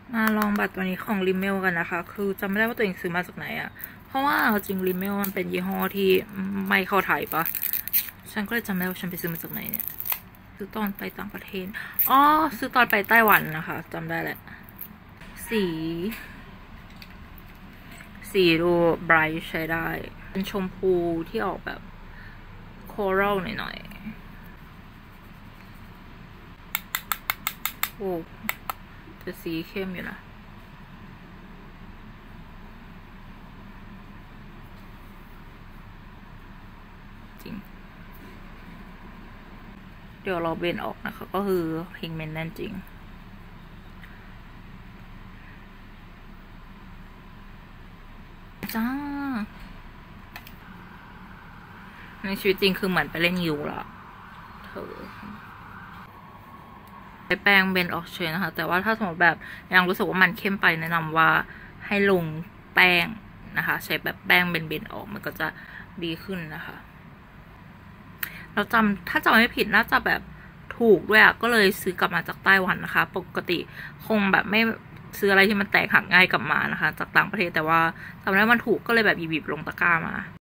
มาลองบัตรตัวนี้ของริเมลกันนะคะคือจำไม่ได้ว่าตัวเองซื้อมาจากไหนอะเพราะว่าจริงริเมลมันเป็นยี่ห้อที่ไม่เข้าไทยปะฉันก็เลยจำไม่ได้ว่าฉันไปซื้อมาจากไหนเนี่ยซื้อตอนไปต่างประเทศอ๋อซื้อตอนไปไต้หวันนะคะจำได้แหละสีดูไบรท์ใช้ได้เป็นชมพูที่ออกแบบโครัลหน่อยๆโอ้แต่สีเข้มอยู่นะจริงเดี๋ยวเราเบนออกนะคะก็คือพิกเมนต์แน่นจริงจ้าในชีวิตจริงคือเหมือนไปเล่นยูละเธอใช้แป้งเบนออกเฉยนะคะแต่ว่าถ้าสมมติแบบยังรู้สึกว่ามันเข้มไปแนะนำว่าให้ลงแป้งนะคะใช้แบบแป้งเบนออกมันก็จะดีขึ้นนะคะเราถ้าจำไม่ผิดน่าจะแบบถูกด้วยอะก็เลยซื้อกลับมาจากไต้หวันนะคะปกติคงแบบไม่ซื้ออะไรที่มันแตกหักง่ายกลับมานะคะจากต่างประเทศแต่ว่าทำได้มันถูกก็เลยแบบหยิบลงตะกร้ามา